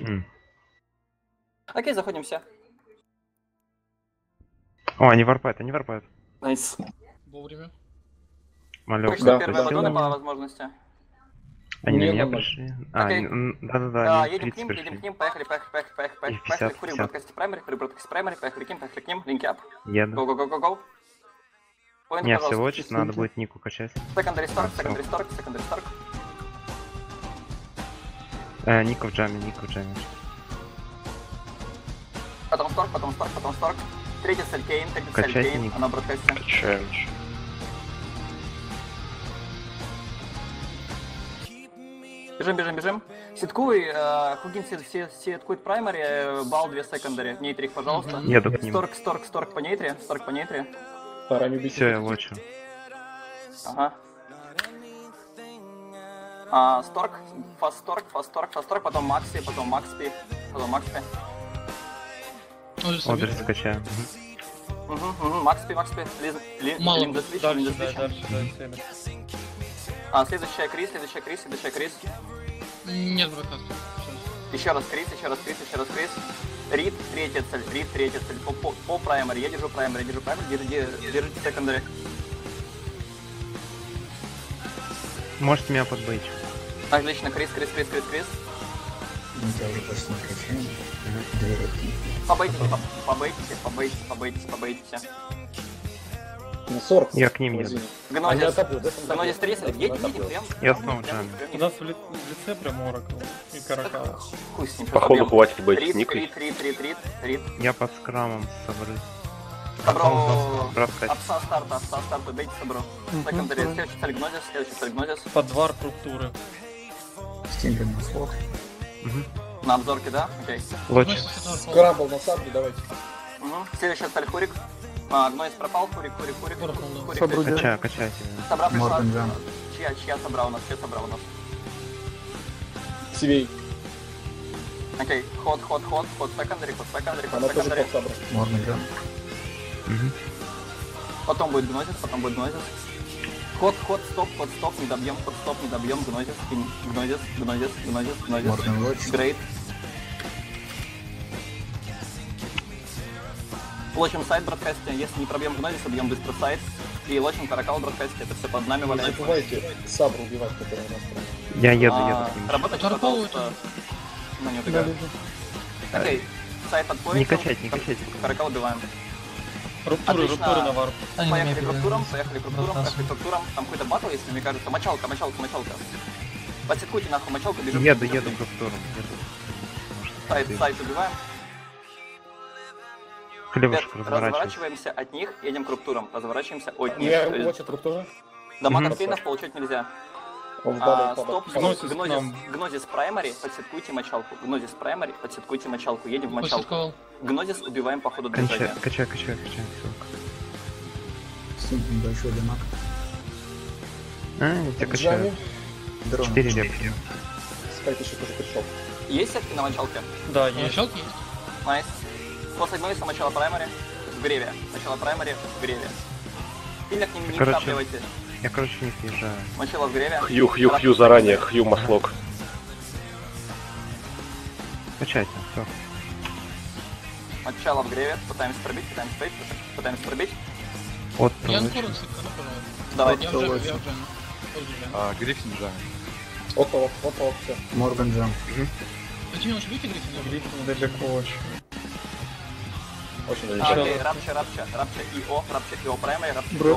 Окей, заходим все. О, они варпают. Найс. Вовремя. Малек, Пришли да, первые просил мадоны по меня. возможности. Они на Нет, меня нормально. пришли. Окей. Да-да-да, они Едем 30 к пришли. ним, поехали, Их 50, курим 50. бродкасте праймери, поехали к ним, линки ап. Еду. Go. Поинт, Не, все пожалуйста. лочит, надо будет Нику качать. Secondary Stark. Ника в джаме. Потом Старк. Третий цель Кейн, Качайте Ник. она в бродкасте. Качаем. Бежим. Ситкуй, Хугин ситкует праймари, бал 2 секондари. Нейтры их, пожалуйста. Еду к ним. Старк по нейтре. Пора не убить. Все, я лочу. Ага. Старк, фаст Старк, потом Макспи. Одер скачаем. Макспи. Мало. Линда Свич. Дальше. Следующая Крис. Нет, братан. Еще раз Крис. Рид, третья цель. По праймари. Я держу праймари. Держите секондари. Можете меня подбыть. Отлично, Крис. Мы тоже почти качаем. Побойтесь. На 40. Я к ним еду. Гнозис 30, едем прям. Я снова джаме. У нас в лице прям Оракл и Каракал. Хуй с ним. Походу хватит быть Рид. Никой. Рид. Я под скрамом собры. Собро. Браткасть. Апса старта, бейте собро. Секондари, следующий цель Гнозис. Подвар структуры. Стимпим на флот. На обзорке, да? Окей. Лочи. Скрамбл на сабре, давайте. Следующая цель Хурик. Гнозис пропал, Хурик. Качайте. Собра пришла. Морган Джам. Чья собра у нас? Сивей. Окей, ход, секондари. Она тоже под сабром. Морган Джам. Потом будет Гнозис. Ход, стоп, не добьем, Гнозис. Морган Лодж. Грейт. Лочим сайт бродкасте, если не пробьем Гнозис, бьем быстро сайт. И лочим Каракал бродкасте, это все под нами Не валяется. забывайте сабру убивать, который у нас прям. Я еду к ним. Работать, Каракал пожалуйста. На не убегаю. Окей, сайт под Не поинтом. качать. Каракал убиваем. Рупторы на варп. Поехали круптуром. Там какой-то батл, если мне кажется. Мочалка. Подсекуйте нахуй мочалку, бежим. Еду к рупторам. Сайт убиваем. Хлебушек разворачивается. Разворачиваемся от них, едем к руптурам. Разворачиваемся от них. Я То есть лочит руктуры. дамаг от клинов получать нельзя. Он вдали Стоп, Гнозис к нам. Гнозис праймари, подсеткуйте мочалку. Едем в мочалку. Подсекал. Гнозис убиваем по ходу движения. Качай. Стимпим большой дамаг. Я тебя качаю. Дрон. 4 репки. Скайт еще тоже пришел. Есть сетки на мочалке? Да, есть. Началки есть. Найс. После Гнозиса мочала праймари в греве. Сильно к ним не Короче, втапливайте. Я, не съезжаю. Мочила в греве. Хью заранее, Хью маслок. Качайте, все. Мочала в греве. Пытаемся пробить. Вот, Я лочи. скоро сыграю, пожалуйста. Давайте. Я уже. Гриффин Джам. Вот, все. Морган Джам. Почему не убейте Гриффина? Гриффин далеко очень. Очень далеко. Окей, рапча ИО праймари,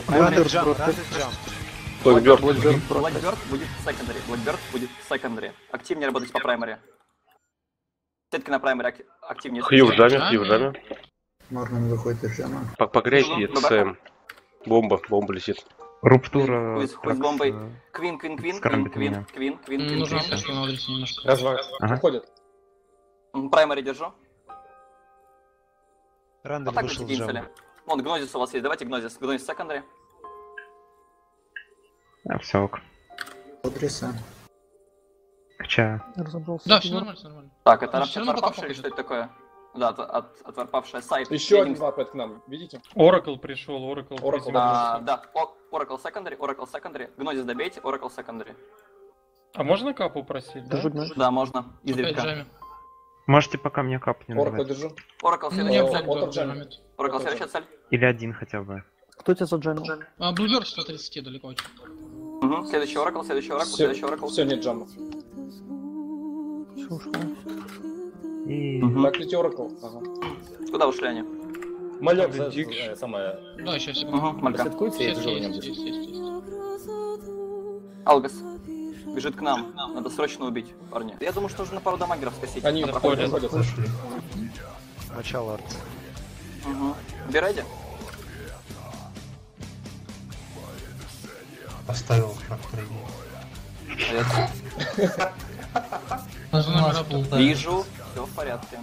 Blackbird. Blackbird будет секондари. Активнее работать по праймари. Сетки на праймари активнее. Хью в джаме. Морган выходит из джама. Погрейте, это бомба летит. Руптура. Хуй с бомбой. Квин. Нужно что на адресе немножко. Развал. Ага. Уходит. Праймари держу. Рандер Так вышел вот в джам. цели. Вон, Гнозис у вас есть. Давайте Гнозис секондари. Все ок. Адреса. Качаю. Да, все нормально. Так, это Ну, всё равно отварпавшая или пока что это такое? Да, отварпавшая сайт. Еще один вап к нам, видите? Оракл пришел, Оракл. Да, Oracle Secondary. Гнозис добейте, Oracle Secondary. А можно капу просить, да? Да, можно. Опять Изредка. джами. Можете пока мне кап не Оракл давать. держу. Оракл, Ну, следующая я цель. вот Блэкбёрд Джамми. джаммит. Оракл, следующая цель. Или один хотя бы. Кто тебя заджамил? Блэкбёрд 130 далеко очень. Угу. Следующий Оракл, следующий Оракл, следующий Оракл. Все, нет джамма. Всё ушло. И... Мгм. Так, лети Оракл. Ага. Куда ушли они? Малек самое. Да, сейчас секунду. Угу, Малька. Слідкуйте, я Есть, тяжело есть, не есть, есть, есть. Алгас. Бежит к нам. Надо срочно убить, парни. Я думаю, что нужно пару дамагеров скосить. Они на проходе. заходят. Начало арт. Угу. Береди? Поставил шаг Вижу. Все в порядке.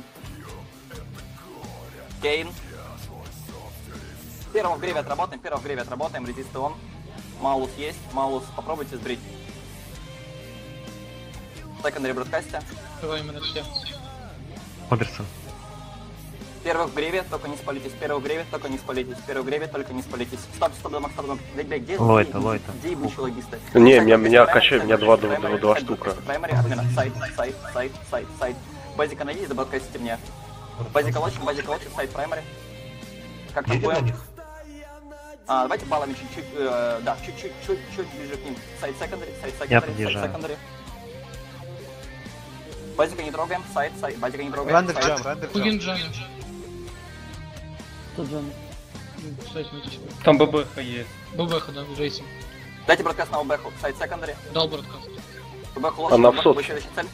Кейн. Первого в греве отработаем, резист он. Маулус есть, Маулус, попробуйте сбрить. Секондари бродкасте. Открываем это все. Одерсон. Первых в греве, только не спалитесь. Первых в греве, только не спалитесь. Первых в греве, только не спалитесь. Стоп, дамаг. Где Лойта. Где ебучие логисты? Не, меня качает, у меня два штука. Праймари, админа, сайт. Базика найдите, забродкастите мне. Базика лочим, сайт праймари. Как там будем? Давайте баллами чуть-чуть, да, чуть-чуть ближе к ним. Сайт секондари, Я подъезжаю. секондари. Базика не трогаем, сайт, базика не трогаем. Сайт. Хугин джаммит. Кто джамил? Кстати, не тяжело. Там ББХ есть. ББХ, да, Джейсон. Дайте бродкаст на ОБХу, сайт секондари. Дал бродкаст. ОБХу Она в лочим, сотке. следующая цель.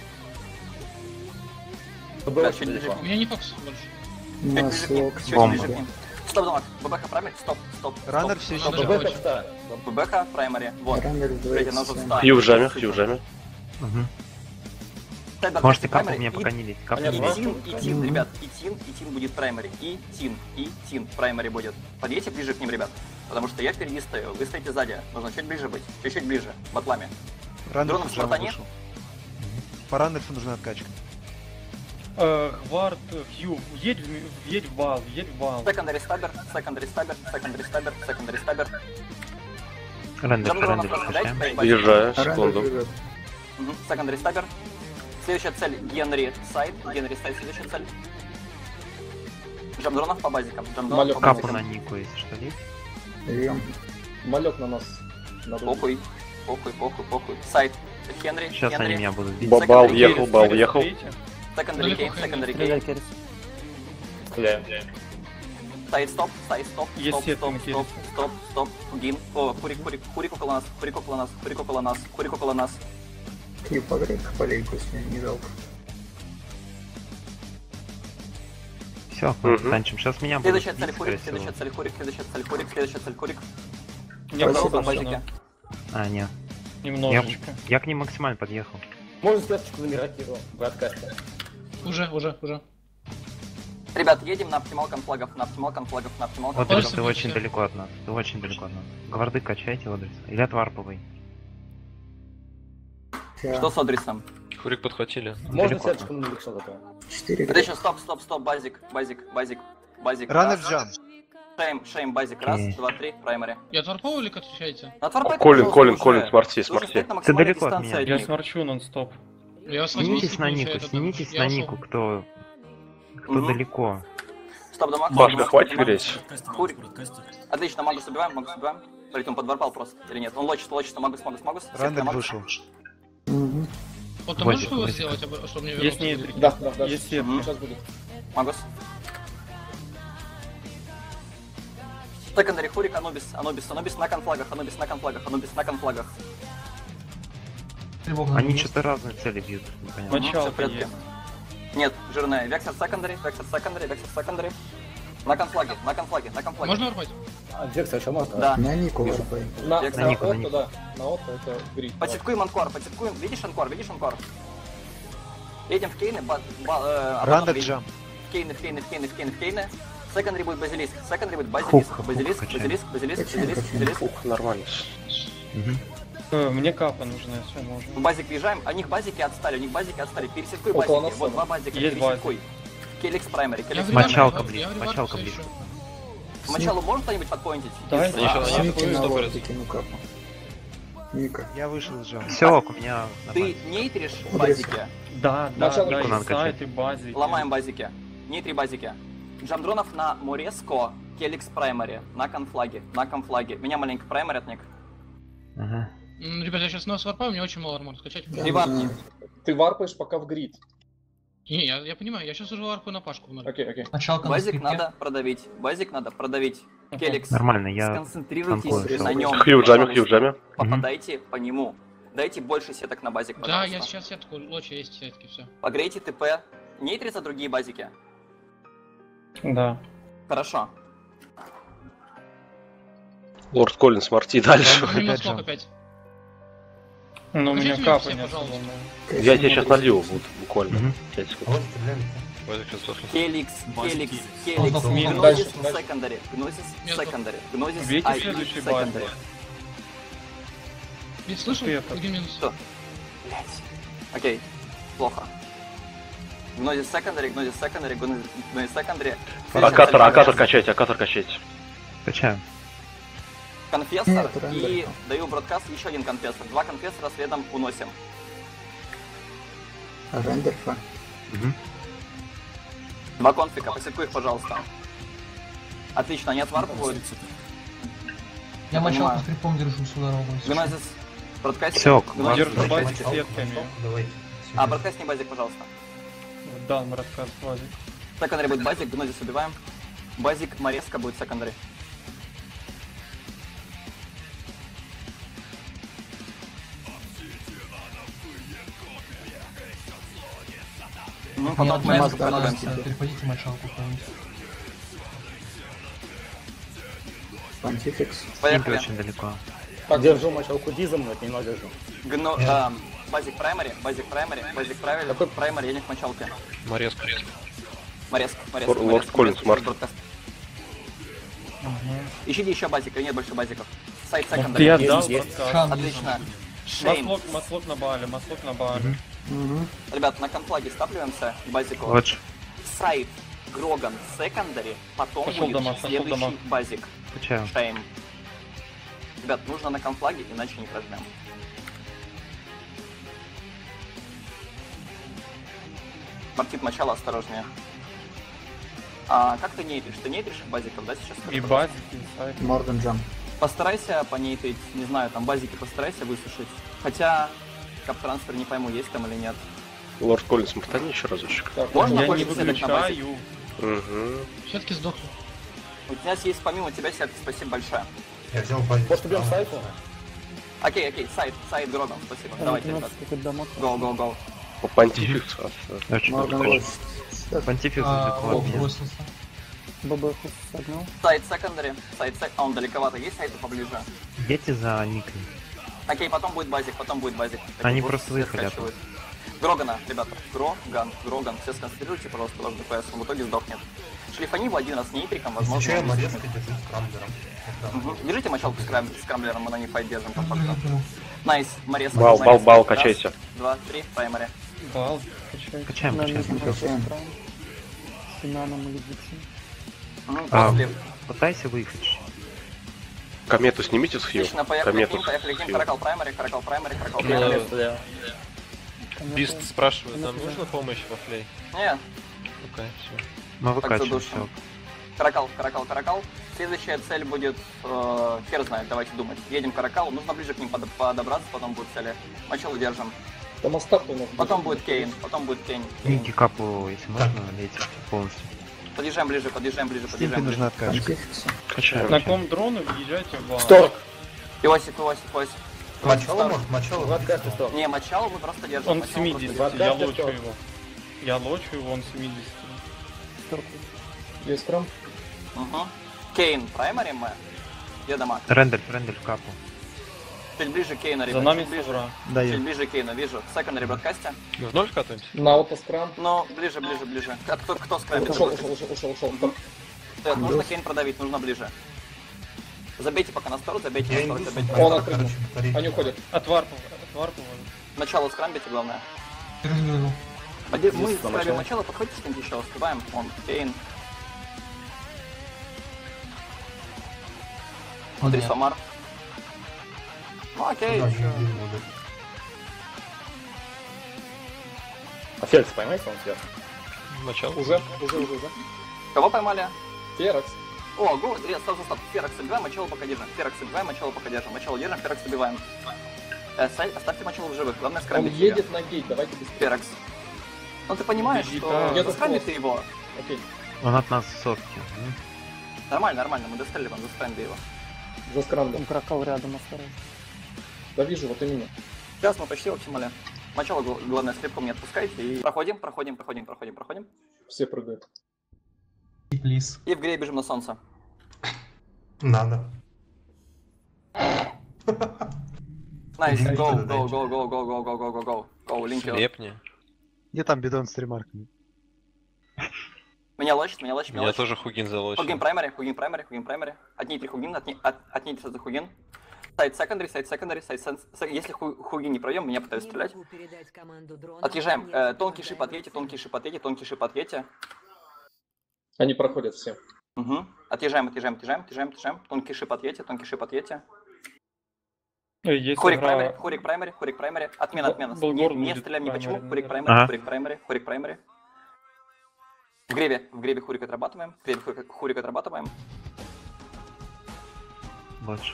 Бля, чуть ближе к У ним. меня не фокус больше. Чуть ближе к ним, Маслок. чуть Бомба. ближе к ним. Стоп, дамаг, ББХ праймари, стоп. Раннер все еще Надо джамил. же. ББХ праймари, вот. Раннер Блядь, она тут встала. Хью в жаме, Хью в жаме. Угу. Сайт бродкаст Можете капу праймари мне и- пока не лить. Капу И не лить. Тин, ребят, и Тин будет праймари, и Тин праймари будет. Подъедьте ближе к ним, ребят, потому что я впереди стою, вы стоите сзади, нужно чуть ближе быть, чуть-чуть ближе, батлами. Дроном стартани, По раннерсу нужна откачка. Хварт, Хью, едь в бал. секондари стабер, Рендер, Джам дронов рендер, раскидайте, скачаем. Въезжаю, Раннер секунду. живет. секондари стабер. Следующая цель Генри сайт, следующая цель. Джам дронов по базикам, Малек. Капу на Нику, если что, лить. Льем. Малек на нас. Надо Похуй. Сайт Хенри, Сейчас они меня будут бить. Бал ехал. секондари кейн, Стреляй, Керрис. Сайт стоп, Есть сет, стоп, Гин. О, Курик около нас. И погреб полейку с ней, не жалко. Все, Мгм. танчим. Сейчас меня будут Следующая цель бить, Курик, скорее всего. следующая цель Курик. Не Спасибо, было по базике. А, нет. немножечко. Я к ним максимально подъехал. Можно связочку замирать его в бродкасте. Уже. Ребят, едем на оптимал конфлагов, Одрис, Пальцем ты очень всё. далеко от нас. Гварды качайте, Одрис. Или отварповый. Что с Одрисом? Хурик подхватили. Можно Далеко. связочку на ликшо такое. 4 Это еще стоп, базик. Раннер Раз. джам. Шейм, базик, раз, Окей. 2, 3, праймари. Я отварповал или отвечаете? Колин, смарти. Ты далеко от меня. Я сморчу нон-стоп. Я с Снимитесь на Нику, получается, снимитесь я на ушел. Нику, кто Мгм. далеко. Стоп, дамаг. Башка, хватит греть. Курик. Отлично, Магус убиваем. Смотрите, он подворпал просто, или нет? Он лочится, Магус. Раннер вышел. Вот ты Возик, можешь его возик. сделать, чтобы мне Есть вернуться? нейтрики. Да. Есть сет. Сейчас будет. Магус. Секондари Хурик, Анубис на конфлагах. Они что-то разные цели бьют. непонятно. Всё в Мочалка порядке. есть. Нет, жирная. Вексер секондари. На конфлаге. Можно ворвать? Векса, что можно? Да. На Нику варпай. На Векса. На Нику, на Отто, Нику. да. На Отто это грит. Подсеткуем Анкор. Видишь Анкор? Едем в Кейны. Раннер джам. В Кейны. Секондари будет базилиск. Хук, Базилиск. Ух, нормально. Мгм. Мне капа нужна, все можно. В базик въезжаем, у них базики отстали. Пересекуй Около базики. нас Вот тоже. два базика, Есть пересекуй. Келикс праймари, Я Келикс в праймари. Мочалка реварке, ближе, я в реварке мочалка всё ближе. ещё. К началу может кто-нибудь подпоинтить? Да, Если- еще А, на Сники на Нику лодке, ну капу. Ника. Я вышел из джама. Все, у меня на Ты базе. нейтришь базики? Да, Начало да, надо и сайт, качать. и базик. Ломаем базики. Нейтри базики. Джамдронов на Мореско, Келикс Праймари, на конфлаге, на конфлаге. Меня маленько праймарят, Ник. Ага. Ребята, я сейчас нос варпаю, у меня очень мало армор. Скачать? Ты варпни. Ты варпаешь пока в грид. Не, я понимаю, я сейчас уже варпаю на пашку. Окей, окей. Базик надо продавить. Базик надо продавить. Келикс, Нормально, я сконцентрируйтесь танкую. на нем. Хью в джаме. Попадайте по нему. Дайте больше сеток на базик, Да, пожалуйста. я сейчас сетку, лочи есть сетки, все. Погрейте ТП. Нейтри за другие базики. Да. Хорошо. Лорд Коллинс, Марти дальше. Мимо Опять сколько же. опять? Но у меня Возьмите меня капы все, не пожалуйста. особо. Я тебе сейчас налью, вот, буквально. Мгм. 5 секунд. Келикс, Келикс, Дальше, Келикс. Гнозис дальше. секондари. Гнозис Место. секондари. Гнозис Бейте ай следующий секондари. базик. Ведь слышал? Успеха. Один минус. Что? Блять. Окей. Плохо. Гнозис секондари, гнозис секондари, гнозис секондари. Акатор качайте. Качаем. Конфессор Нет, и рендер. даю бродкаст еще один конфессор. Два конфессора следом уносим. Рендерфа. Два конфика, посеку их, пожалуйста. Отлично, они отварпывают. Я понимаю. мочалку с крипом держу всю дорогу. если что. Гнозис, бродкаст. Всё, Держу базик с сетками. А, бродкаст не базик, пожалуйста. Да, рассказ базик. Секондари будет базик, гнозис убиваем. Базик Мореска будет секондари. Ну, потом Нет, Мореску Мазда, продаваем Мазда. себе. Переходите мочалку куда-нибудь. Понтификс. Симпи Поехали. очень далеко. Держу мочалку дизом, но это немного держу. Базик праймари, базик правильно. Какой? Праймари, я не к мочалке. Морез. Мореск. Лорд Коллинс, Март. Ищите еще базик, нет больше базиков. Сайт Ты секондари. отдал есть. рассказ. Шан. Отлично. Шейм. Маслок на бале, маслок на бале. Ребят, на конфлаге стапливаемся к базику. Вот же. Сайт Гроган секондари, потом Пошел будет дома, пошел следующий дома. базик. Качаем. Шейм. Ребят, нужно на конфлаге, иначе не прожмем. Мартит, мочало осторожнее. А как ты нейтришь? Ты нейтришь базиков, да, сейчас? И базик, и сайт. Морган Джам. Постарайся понейтрить, не знаю, там базики постарайся высушить. Хотя, кап-трансфер не пойму, есть там или нет. Лорд Коллинс, мотани еще разочек. Так, Можно Я не больше седок на базик? выключаю. Угу. Все-таки сдохли. У нас есть помимо тебя сетки, спасибо большое. может убьем сайту? Окей, сайт Гроган, спасибо. Давайте, ребят. Go. Понтификс. Очень Морган далеко. Войс. Понтификс далеко от меня. бросился. Сайт секондари, а он далековато, есть сайты поближе? Едьте за никой. Окей, потом будет базик. Они Вот просто все выехали скачивают. Грогана, ребята, Гроган, все сконцентрируйте, пожалуйста, ваш ДПС, он в итоге сдохнет. Шлифани его один раз нейтриком, возможно, он сдохнет. Мгм. Держите мочалку с скрамблером, мы на них файт держим, по факту. Найс, Морез. Бал, качайся. 2, 3, праймари. Бал, качай. Качаем. Качаем. После. Пытайся выехать. чуть-чуть. Комету снимите с Хью. Отлично, поехали к Комету ним, с Хью. Каракал праймари. Да. Бист спрашивает, нам нужна помощь во флей? Не, Окей, все. Мы так выкачиваем задушим. все. Каракал. Следующая цель будет, хер знает, давайте думать. Едем к Каракалу, нужно ближе к ним подобраться, потом будут цели. Мочалу держим. Там остатки у нас. Потом будет Кейн. Ники капу, если можно, лейте полностью. Подъезжаем ближе. Симпи нужна откачка. Понтификс. Качаем. На ком дрону въезжайте в бал. Сторк! Иосиф. Мочало? Владкаст и сторк. Не, мочалу мы просто держим. Он Мочалу 70, просто я Откат лочу что? его. Я лочу его, он 70. Есть скрам? держим. Угу. Кейн, праймари мы. Где дома? Рендель в капу. Чуть ближе Кейна, За ребят. нами Чуть ближе. Савра. Чуть Даю. ближе Кейна, вижу. Секондари бродкасте. В ноль вкатываемся? На аутоскрам. Но ближе. А кто скрамит? Ушел. Нужно Кейн продавить, нужно ближе. Забейте пока на сторону, забейте на Он сторону. открыл. Они уходят. Отварпал. Начало скрамбите, главное. Перезагрузил. Мы Здесь скрамим начало. начало, подходите с ним еще, успеваем. Он, Кейн, Он Андрей нет. Самар. Ну окей, Да, чё. не буду. А Феликс поймайте, он сверху. Начало. Уже. Кого поймали? Ферекс. О, го, стоп. Ферекс играем, мочало пока держим. Ферекс играем, мочало пока держим. Мочало держим, Ферекс убиваем. Оставьте мочало в живых, главное Он скрамбить едет на гейт, давайте быстрее. Ферекс. Ну ты понимаешь, Бежит, что Где-то заскрамби хвост. ты его. Окей. Он от нас сотки. Нормально, мы достали вам, заскрамби его. За скрамблем. Там крокал рядом осторожно. Да вижу, вот именно. Сейчас мы почти оптимали. Мочало, главное, слепком не отпускайте и проходим. Все прыгают. И плиз. И в грей бежим на солнце. Надо. Найс, Дайте, go, дайте. go, линк его. Слепни. Где там бидон с ремарками? Меня лочит. Меня тоже Хугин залочил. Хугин праймари. Отней 3 Хугин, отней 3 Хугин. Сайд секондари. Если Хугин не пройдем, меня пытаются стрелять. Отъезжаем. Тонкий шип отъедьте. Они проходят все. Угу. Отъезжаем. Тонкий шип отъедьте. Есть Хорик игра... праймари. Отмена. Болгор Не будет стреляем ни почему. праймари, Хорик праймари. В гребе Хурик отрабатываем. Больше.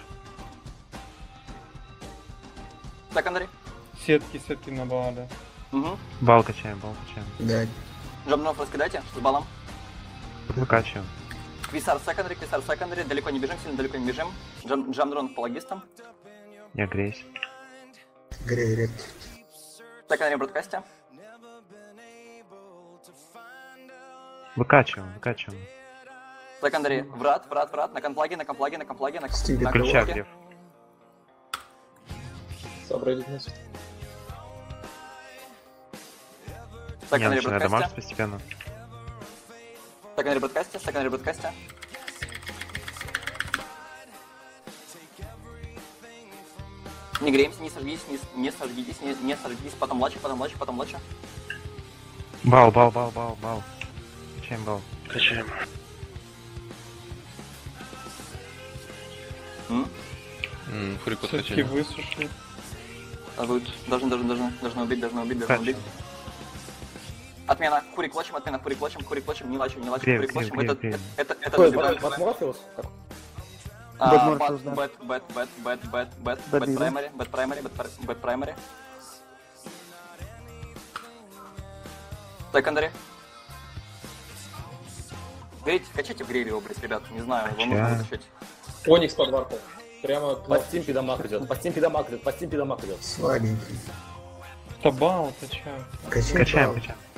Секондари. Сетки на баллада. Угу. Бал качаем. Да. Джамнов раскидайте с баллом. Выкачиваем. Квисар секондари. Далеко не бежим. Джамдрон по логистам. Я греюсь. Грей. Секондари бродкасте. Выкачиваем. Секондари врат. На конплаге. Стиль. На Ключа круге. греф. Собрали нас. Я Секондари начинаю дамажить бродкасте. постепенно. Секондари бродкасте. Не греемся, не сожгитесь, потом лача. Бал. Качаем бал. Качаем. Хурику Сетки хотели. высушили. Должны убить. Отмена, Хурик лочим, не лачим, Греб. это Какой, забираем. Бат Морфеус? Bad primary. Secondary. Качайте в гриле его, блядь, ребят, не знаю, его нужно вытащить. Оникс под варпом. Прямо По Steam пидамаг идет. По Steam пидамаг идет. Слабенький. Табал, качаю. Качаем.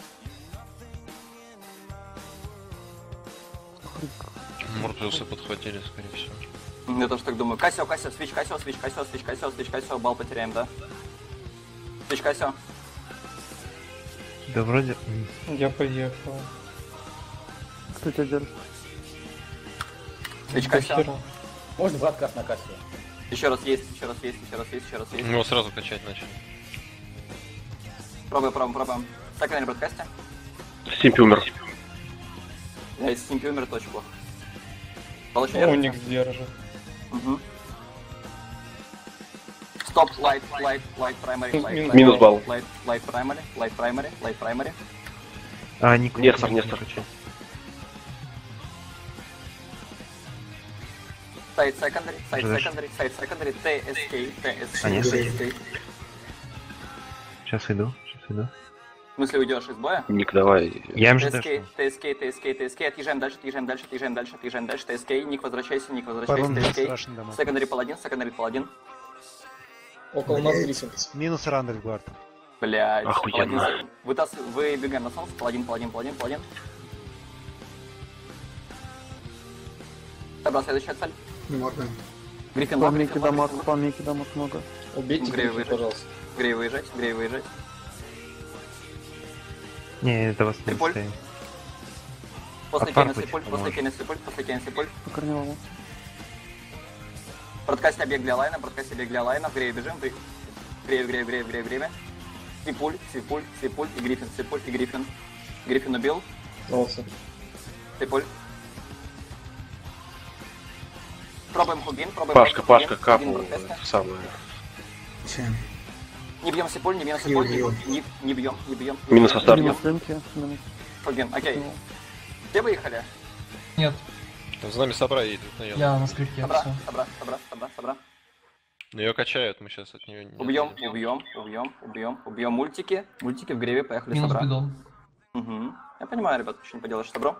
Морфеусы подхватили, скорее всего. Я тоже так думаю. Кассио, свич, бал потеряем, да? Свич, Кассио. Да вроде... Я поехал. Кто тебя держит? Свич, Кассио. Можно в откат на кассе. Еще раз есть. Его сразу качать начали. Пробуем. Secondary на бродкасте. Стимпи умер. Я из Стимпи умер, это очень плохо. Получше Уникс держит. Угу. Стоп, light primary. Минус балл. Light primary. А, Нестор. Side secondary, TSK. Сейчас иду. В смысле, уйдешь из боя? Ник, давай. Я им же TSK, отъезжаем дальше, TSK, Ник, возвращайся, TSK. Secondary паладин. около нас Гриффин. Минус рандер гвард. Блядь. Охуенно. Вы бегаем на солнце, паладин. Добра, следующая цель. Можно. Гриффин Помники дамаг много. Убейте Грей Гриффин, выжить. пожалуйста. Грей выезжать. Не, это вас не Трипуль. стоит. После Отпаркуйте, Кейна Сипуль. По карнивалу. Подкасте объект для лайна, в грей бежим, грей. Сипуль и Гриффин. Гриффин убил. Молодцы. Сипуль. Пробуем Хугин, Пашка капнул самое. Качаем. Не бьем сиполь, не бьем Хил, сиполь, хил. не бьем, не бьем. Минус Астар. Минус линки, минус. Фоген, окей. Все выехали? Нет, За нами Собра едет на еду. я на скрипке, Собра, все. собра. Но ее качают, мы сейчас от нее не Убьем мультики. Мультики в греве, поехали Минус собра. бидон. Угу. Я понимаю, ребят, ничего не поделаешь, собро.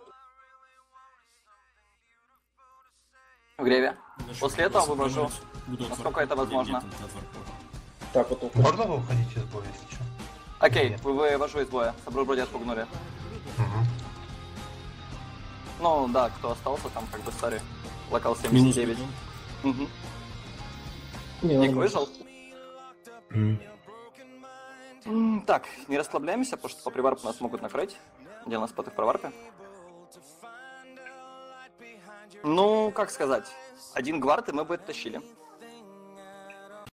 В греве. После этого вывожу, насколько это возможно. Так, вот тут. Можно вы уходить из боя, если что? Окей, вывожу из боя. Собро вроде отпугнули. Угу. Ну да, кто остался там, как бы, сори. Локал 79. Угу. Ник выжил? Так, не расслабляемся, потому что по приварпу нас могут накрыть. Делаем споты в проварпе. Ну, как сказать, один гвард, и мы бы это тащили.